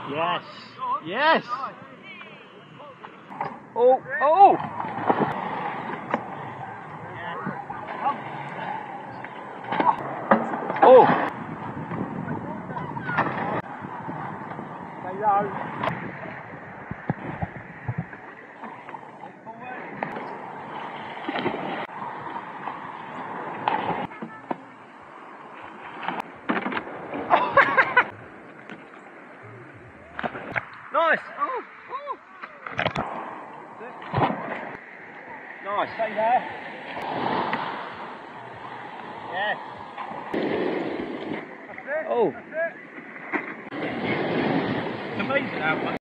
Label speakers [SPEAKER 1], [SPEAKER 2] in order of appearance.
[SPEAKER 1] Yes. Yes. Oh, oh. Oh. Nice. Oh, oh. Nice. Stay there. Yes. That's it. Oh. That's it. It's amazing how much